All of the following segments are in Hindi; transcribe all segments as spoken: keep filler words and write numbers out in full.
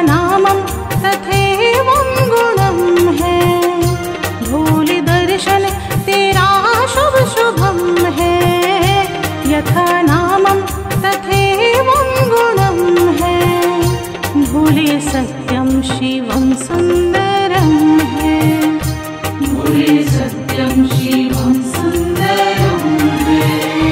नामं तथैवं गुणं है। भूल दर्शन तेरा शुभ शुभम है। यथा नामं तथैवं गुणं है। भूले सत्यं शिवं सुंदरं है। भूले सत्यं शिवं सुंदरं है।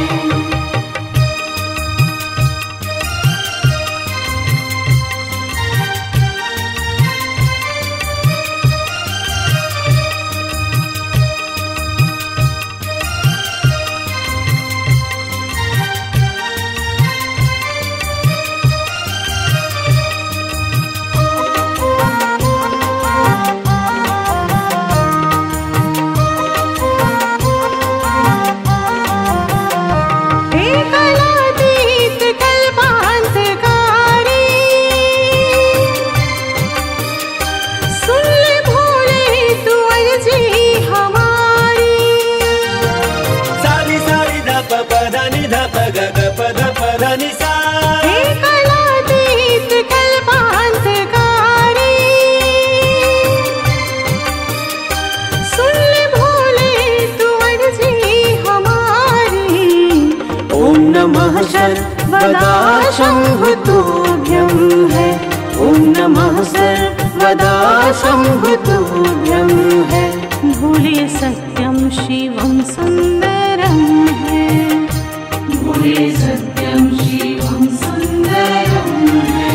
सर्वदा शंभुतुभ्यं है। ओम नमः सर्वदा शंभुतुभ्यं है। भूले सत्यं शिवं सुंदरं है। भूले सत्यं शिवं सुंदरं है।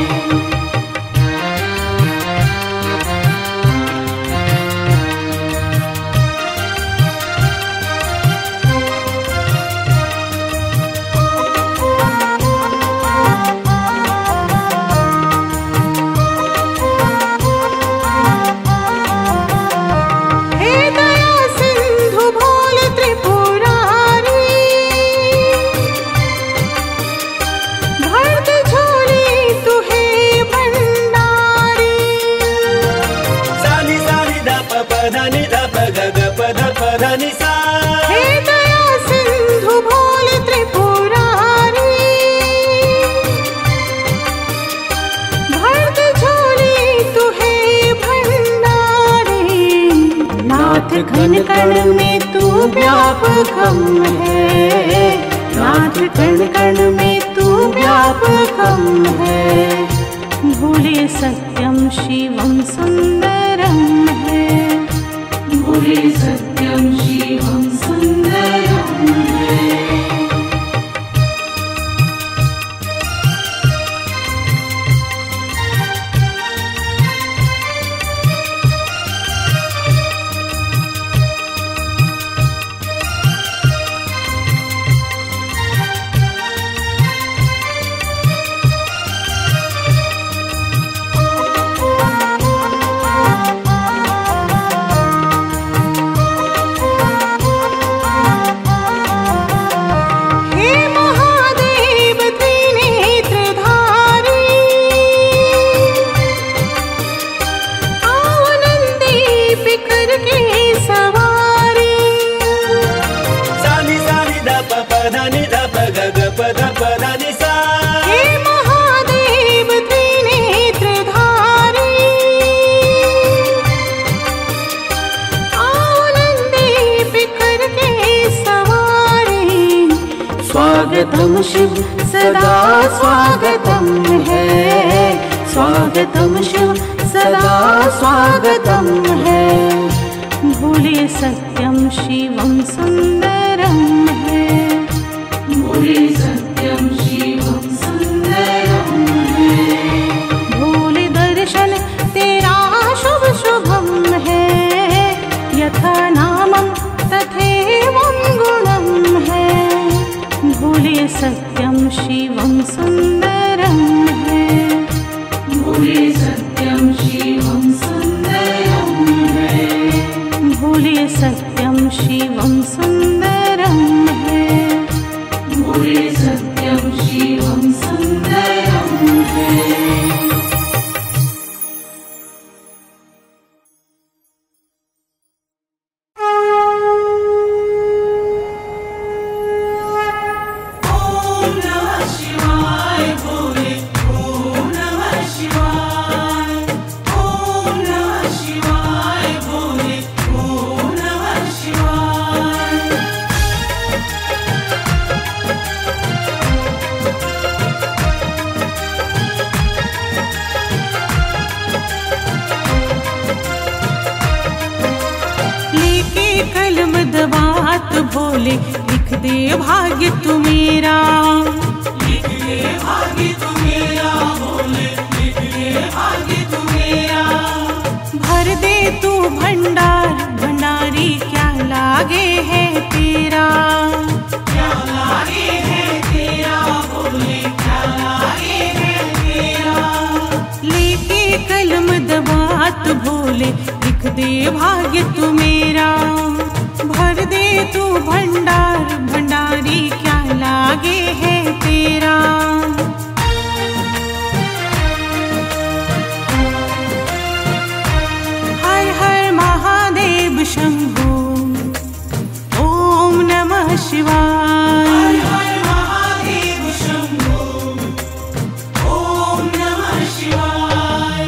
घन कण में तू व्यापकम है। नाथ कण कण में तू व्यापकम है। भूले सत्यं शिवं सुंदरं है। भूले सत्यं शिवं सुंदरं है। स्वागतम शिव सदा स्वागतम है। स्वागतम शिव सदा स्वागतम है। भूले सत्यं शिवं सुंदरं है। भूले सत्यं शिवं सुंदरं है। भूले दर्शन तेरा शुभ शुभम है। यथा नामं तथैवं गुणं है। भूले सत्यं शिवं सुंदरं है। भूले सत्यं शिवं सुंदरं है। भूले सत्यं शिवं सुंदरं है। भूले सत्यं शिवं सुंदरं है। Om Namah Shivaya, Om Namah Shivaya. भोले लिख दे भाग्य तू मेरा, लिख दे भाग्य तू मेरा भोले, लिख दे भाग्य तू मेरा। भर दे तू भंडार भंडारी क्या लागे है तेरा, क्या लागे है तेरा भोले, क्या लागे है तेरा। लेके कलम दबात भोले लिख दे भाग्य तू मेरा, भर दे तू भंडार भंडारी क्या लागे है तेरा। हर हर महादेव शंभो ओम नमः शिवाय, हर हर महादेव शंभो ओम नमः शिवाय।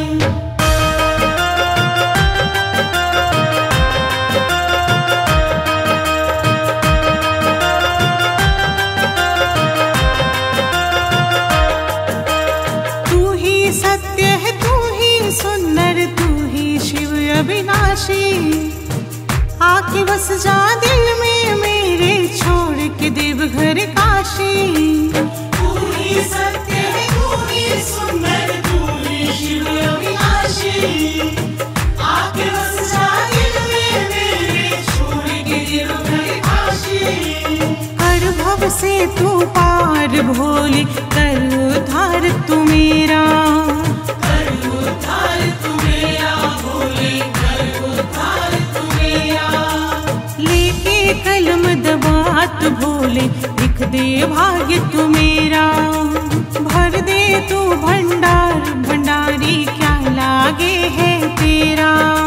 तू ही सत्य है तू ही सुंदर तू ही शिव अविनाशी, आके बस जा दिल में मेरे छोड़ के देवघर काशी। तू ही सत्य है तू ही सुंदर तू ही शिव अविनाशी, आके बस जा दिल में मेरे छोड़ के देवघर काशी। हर भव से तू पार भोले कर उद्धार तू मेरा, कर उद्धार तू मेरा भोले, कर उद्धार तू मेरा। लेके कलम दबात भोले लिख दे भाग्य तू मेरा, भर दे तू भंडार भंडारी क्या लागे है तेरा।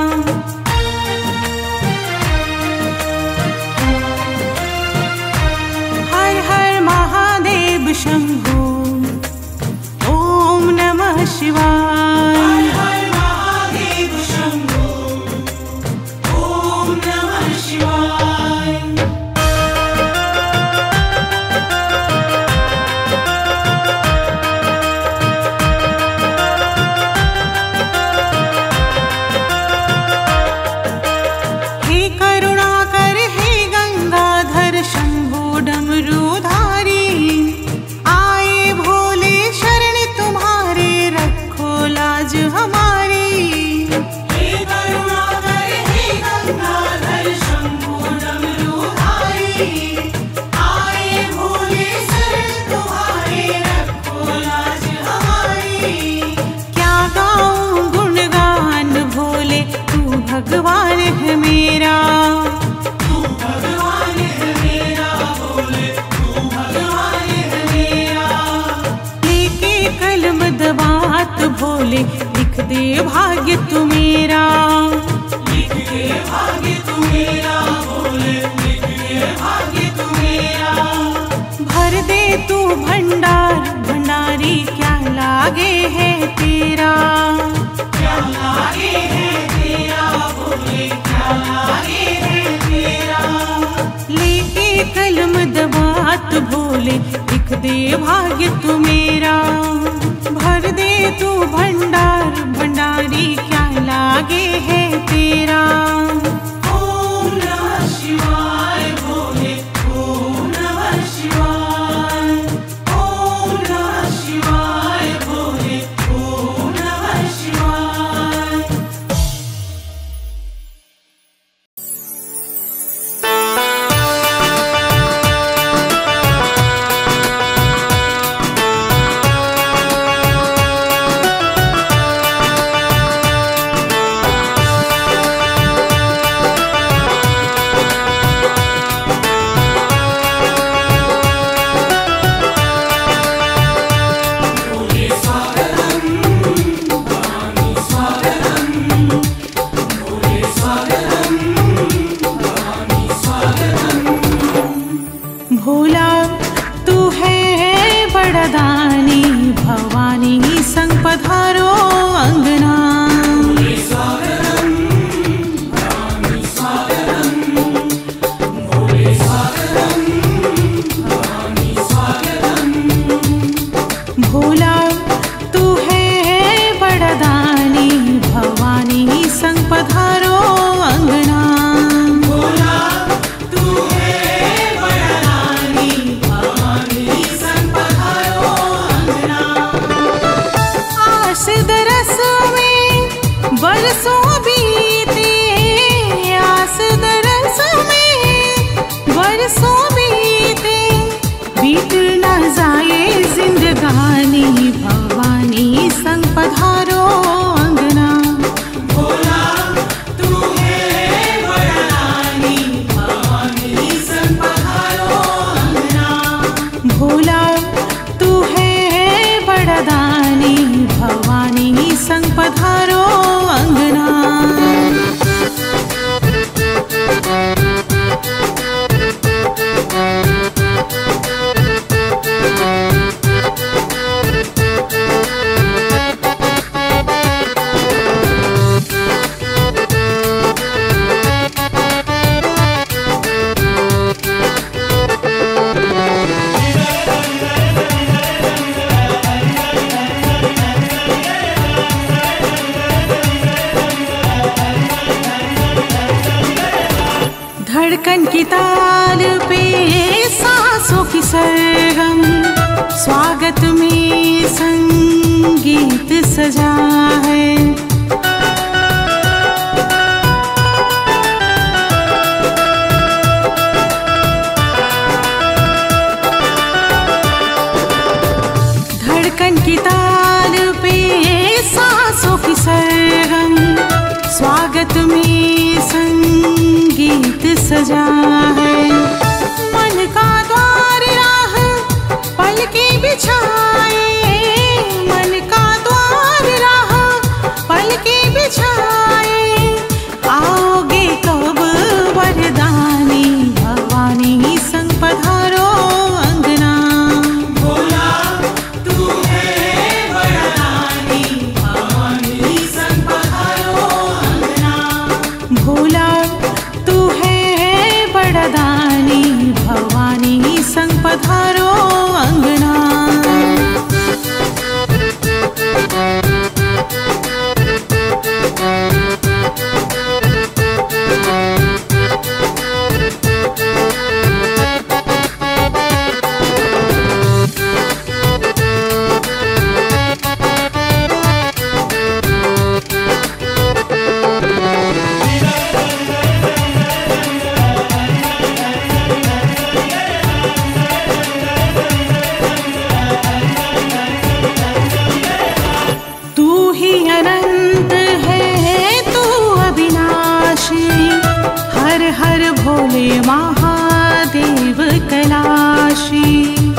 हर हर महादेव शंभो ओम नमः शिवाय, हर हर महादेव शंभो ओम नमः शिवाय। हे करुणाकर हे गंगाधर शंभो डमरूधारी, आए भोले शरण तुम्हारे रखो लाज हमारी। हे करुणाकर हे गंगाधर शंभो डमरूधारी, आए भोले शरण तुम्हारे रखो लाज हमारी। क्या गाऊं गुणगान भोले तू भगवान है मेरा, तू भगवान है मेरा भोले, तू भगवान है मेरा। लेके कलम दबात भोले लिख दे भाग्य तू मेरा, लिख दे भाग्य तू मेरा भोले, लिख दे भाग्य तू मेरा। भर दे तू भंडार भंडारी क्या लागे है तेरा। क्या लागे है तेरा भोले, क्या लागे है तेरा। लेके कलम दबात भोले लिख दे भाग्य तू मेरा, भर दे तू भंडार भंडारी क्या लागे है तेरा। ओम नमः शिवाय भोले, ओम नमः शिवाय, ओम नमः शिवाय भोले, ओम नमः शिवाय। हर बरसों बीते आस दरस में, बरसों बीते बीत न जाए जिंदगानी, भवानी संग पधारो अंगना। भोला तू है बड़रानी, भवानी संग पधारो अंगना। भोला तू है बड़दानी, भवानी संग पधारो अंगना। धड़कन की ताल पे सांसों की सरगम, स्वागत में संगीत सजा है। धड़कन की ताल पे सांसों की सरगम, स्वागत में संगीत सजा है। मन का द्वार राह पलके बिछाए, मन का द्वार राह पलके बिछाए, आओगे कब वरदानी, भवानी संग पधारो अंगना। भोला तू है बड़रानी, भवानी संग पधारो अंगना। भोला तू है बड़दानी, भवानी संग पधारो अंगना। तू ही अनंत है तू अविनाशी, हर हर भोले महादेव कैलाशी।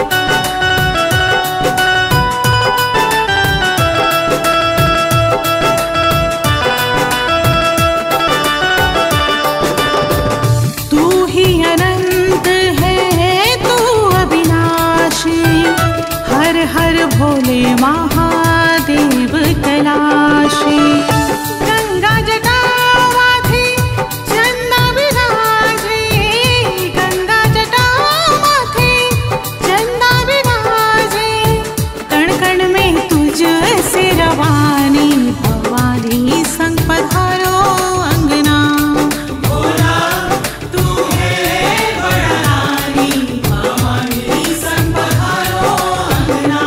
तू ही अनंत है तू अविनाशी, हर हर भोले महादेव कैलाशी। गंगा जटा माथे चंदा विराजे, गंगा जटा माथे चंदा विराजे, कण कण में तुझ से रवानी, भवानी संग पधारो अंगना। भोला तू है बड़रानी, भवानी संग पधारो अंगना।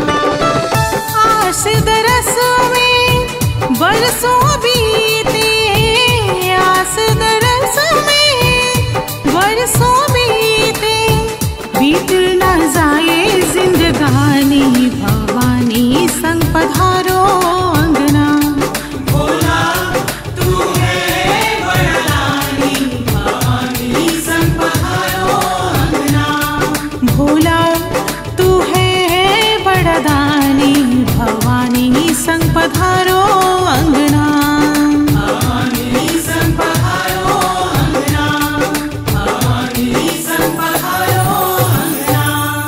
आस दरस में बरसों बीते आस दरस में, बरसों बीते बीत न जाए जिंदगानी, भवानी संग पधारो अंगना। भोला तू है बड़रानी, भवानी संग पधारो अंगना। भोला तू है बड़दानी, भवानी संग पधारो अंगना। भवानी संग पधारो अंगना, भवानी संग पधारो अंगना।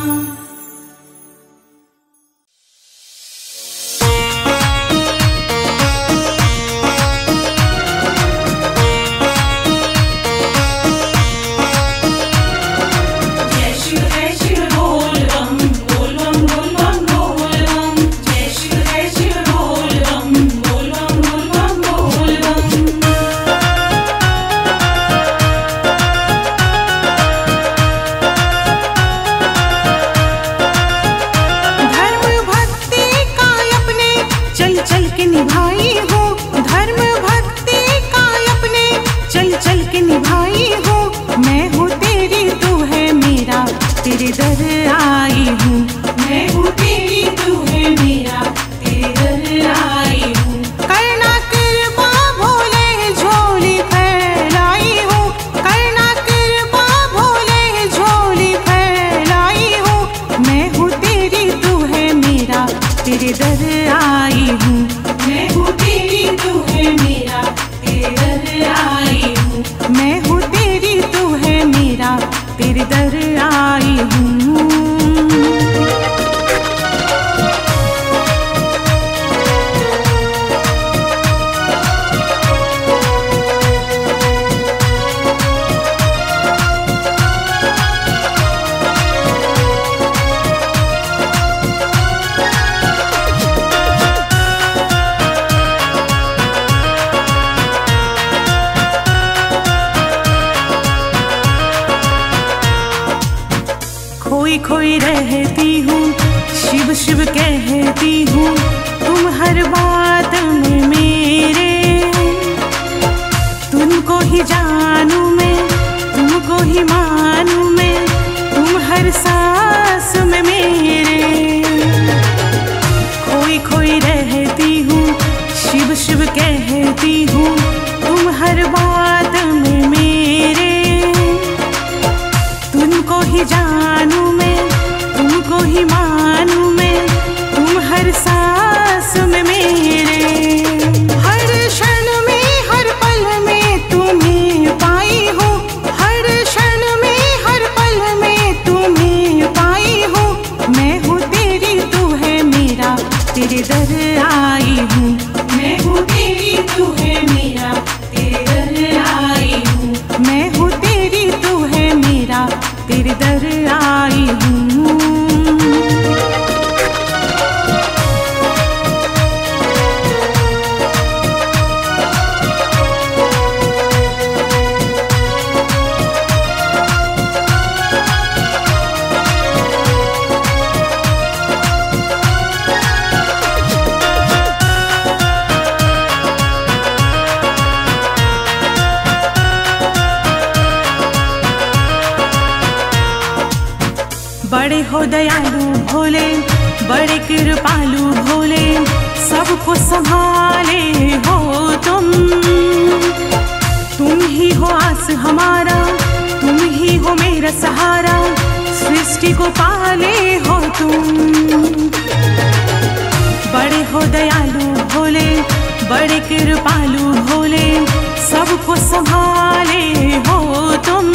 जय शिव जय शिव बोल बम, बोल बम बोल बम बोल बम। जय शिव जय शिव बोल बम, बोल खोई खोई रहती हूँ, शिव शिव कहती हूँ, तुम हर बात में मेरे। तुमको ही जानूं मैं, तुमको ही मानूं मैं, तुम हर सांस में मेरे। खोई खोई रहती हूँ, शिव शिव कहती हूँ, तुम हर बात में मेरे। तुमको ही जानूं मैं, तुमको ही मानूं मैं, तुम हर सांस में मेरे। हर क्षण में हर पल में तुम्हें पाई हूँ, हर क्षण में हर पल में तुम्हें पाई हूँ। मैं हूँ तेरी, तू है मेरा, तेरे दर आई हूँ। मैं हूँ तेरी, तू है मेरा, तेरे दर आई हूँ। मैं हूँ तेरी, तू है मेरा, तेरे दर आई हूँ। बड़े हो दयालु भोले, बड़े कृपालु भोले, सबको संभाले हो तुम। तुम ही हो आस हमारा, तुम ही हो मेरा सहारा, सृष्टि को पाले हो तुम। बड़े हो दयालु भोले, बड़े कृपालु भोले, सबको संभाले हो तुम।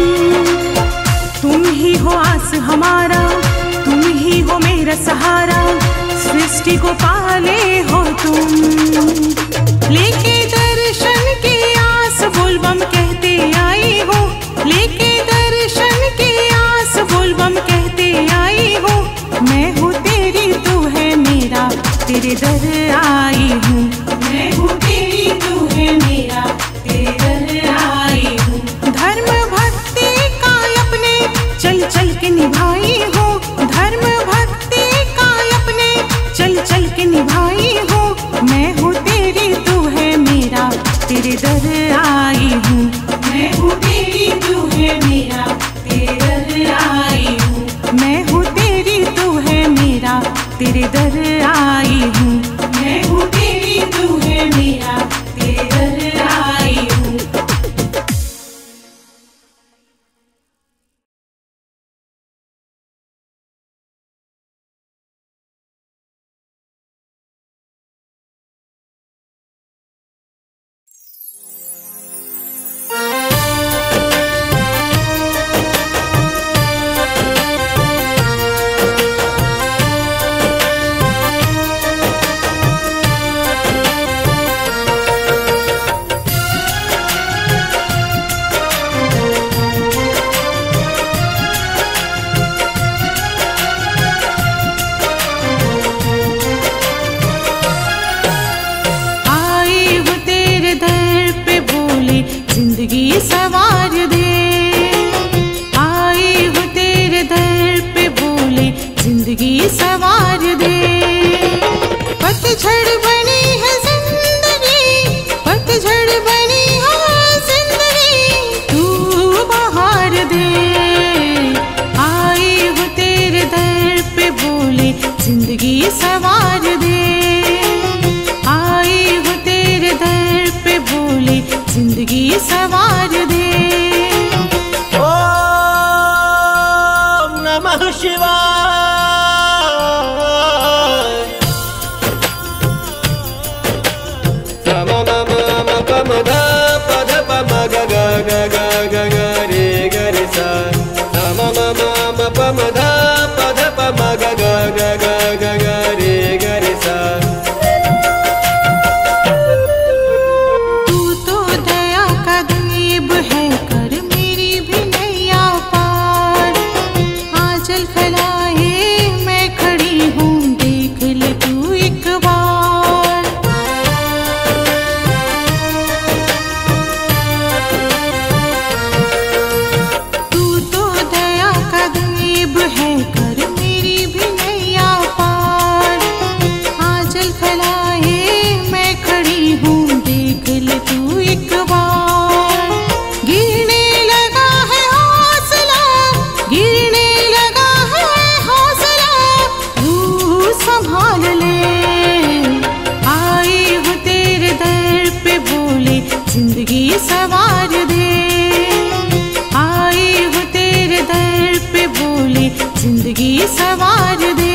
तुम ही हो आस हमारा, तुम ही हो मेरा सहारा, सृष्टि को पाले हो तुम। लेके दर्शन की आस बोलबम कहते आई हो, लेके दर्शन की आस बोलबम कहते आई हो। मैं हूँ तेरी, तू है मेरा, तेरे दर आई हूँ। मैं हूँ तेरी, तू है मेरा, तेरे दर आई हूँ। धर्म भक्ति का अपने चल चल के निभाई हो, धर्म भक्ति का अपने चल चल के निभाई हो। मैं हूँ तेरी, तू है मेरा, तेरे दर आई हूँ। मैं हूँ तेरी, तू है मेरा, तेरे दर आई हूँ। मैं हूँ तेरी, तू है मेरा, तेरे दर आई हूँ। मैं हूँ तेरी, तू है मेरा, तेरे दर आई हूँ। जिंदगी सवार दे, आई हूँ तेरे दर पे बोले, जिंदगी सवार दे। पतझड़ बनी है जिंदगी, पतझड़ बनी है जिंदगी, तू बहार दे। आई हूँ तेरे दर पे बोले, जिंदगी सवार दे। आई हूँ तेरे दर पे बोले, जिंदगी सवार दे। ओम नमः शिवाय। ग म म म प म ध प ध प म ग ग ग ग ग ग रे ग रे सा। ग म म म प म ध प ध प म ग ग ग ग ग ग रे ग रे सा। तू तो दया का दे सवार दे। आई हूँ तेरे दर पे भोले जिंदगी सवार दे।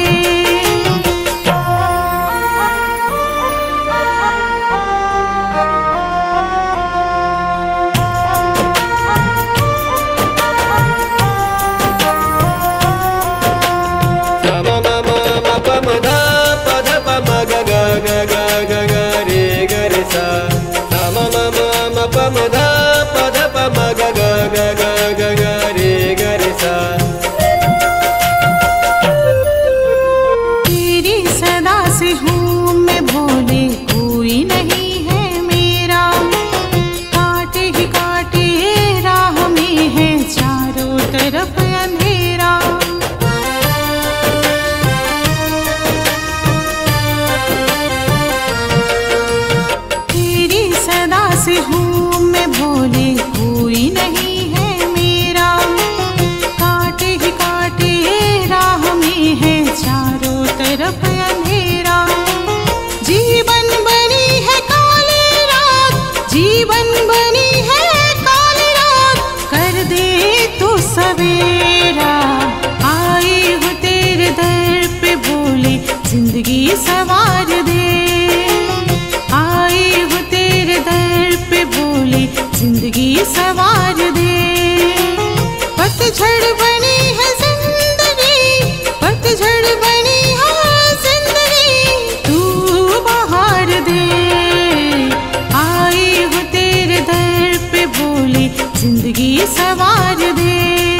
तेरी सदा से हूँ मैं भोले, कोई नहीं है मेरा। काटे ही काटे राह में है चारों तरफ अंधेरा। तेरी सदा से हूँ मैं भोले, कोई नहीं है मेरा। काटे ही काटे राह में है चारों तरफ अंधेरा। जीवन बनी है काली रात, जीवन बनी है काली रात, कर दे तू सवेरा। आई हूँ तेरे दर पे भोले जिंदगी सवार दे। आई हूँ तेरे दर पे भोले जिंदगी सवार दे। पतझड़ बनी है जिंदगी, पतझड़ बनी है जिंदगी, तू बहार दे। आई हूँ तेरे दर पे भोले जिंदगी सवार दे।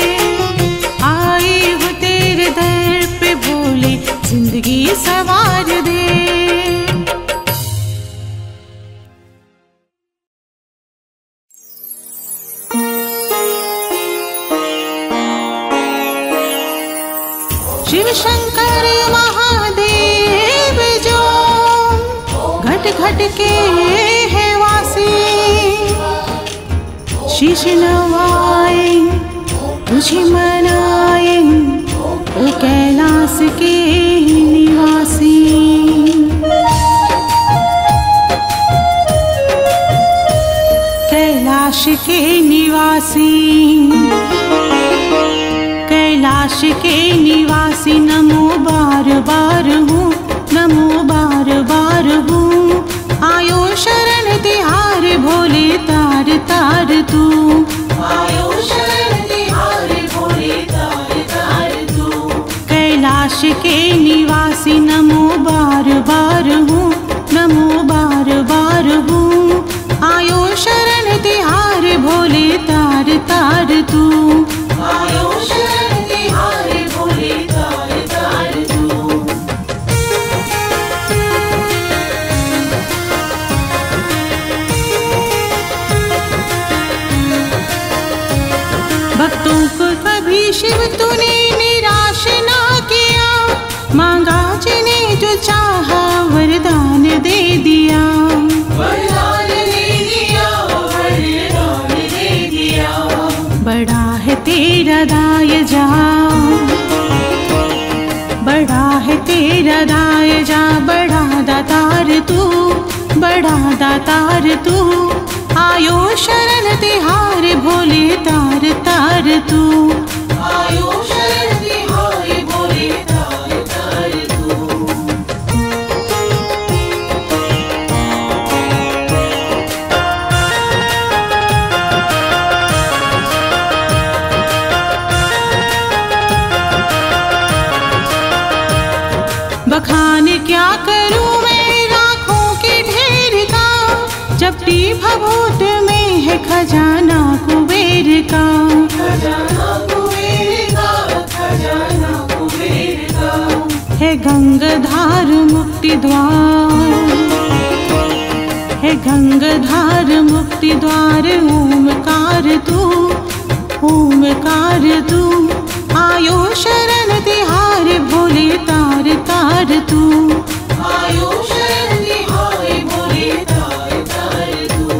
आई हूँ तेरे दर पे भोले जिंदगी सवार दे। शिव शंकर महादेव जो घट घट के है वासी, शीश नवाए तुझे मनाए ओ कैलाश के निवासी। कैलाश के निवासी, कैलाश के निवासी, नमो बार बार हूँ, नमो बार बार हूँ। आयो शरण तिहार भोले तार तार तू। आयो शरण तिहार भोले तार तार तू। कैलाश के निवासी, नमो बार बार हूँ, नमो बार बार हूँ। आयो शरण तिहार भोले तार तार तू। आयो शरण तिहार भोले तार तार तू। भक्तों को कभी शिव तूने निराश ना किया, मांगा जिन्हें जो चाहा वरदान दे दिया। वरदान दे दिया, वरदान दे दिया। बड़ा है तेरा दाय जा, बड़ा है तेरा दाय जा, बड़ा दातार तू, बड़ा दातार तू। आयो शरण तिहार भोले तार तार तू। आयो शरण तिहार भोले तार तार तू। बखान क्या करूं मैं लाखों के ढेर का, जबकि भभूत में है खजाना कुबेर का। खजाना कुबेर का, खजाना कुबेर का। है गंगाधार मुक्ति द्वार, है गंगाधार मुक्ति द्वार। ओमकार तू, ओमकार तू। आयो शरण तिहार भोले तार तार तू। आयो शरण तिहार भोले तार तार तू।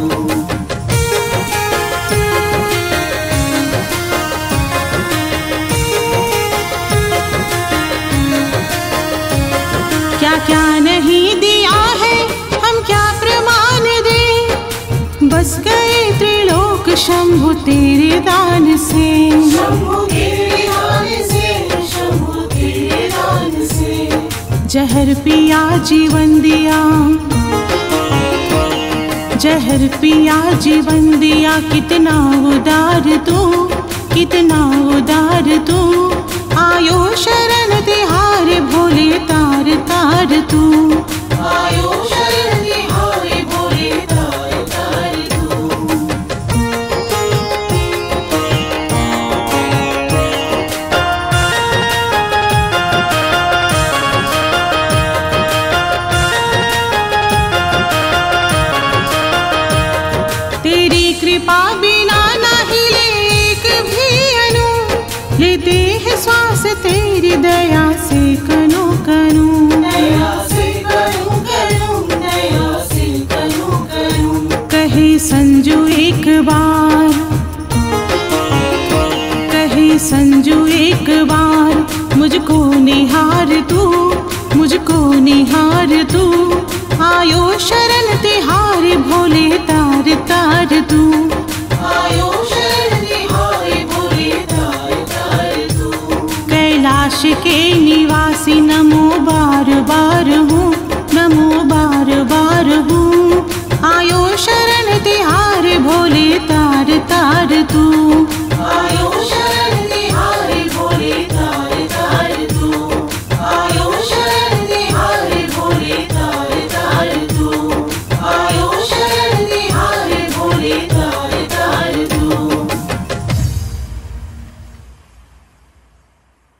क्या क्या नहीं दिया है हम क्या प्रमाण दे, बस गए शंभु तेरे दान से, शंभु तेरे दान से, शंभु तेरे दान से। जहर पिया जीवन दिया, जहर पिया जीवन दिया, कितना उदार तू, कितना उदार तू। आयो शरण तिहारे भोले तार तार तू, आयो शरण तिहारे भोले तार तार तू। तेरी कृपा बिना नहीं एक भी अनु, लेते हैं श्वास तेरी दया से कनु कनु। दया से करूं करूं, दया से करूं करूं। कहे संजू एक बार, कहे संजू एक बार, मुझको निहार तू, मुझको निहार तू। आयो शरण तिहारे भोले तार तार तू, आयो शरण तिहारे भोले तार तार तू। कैलाश के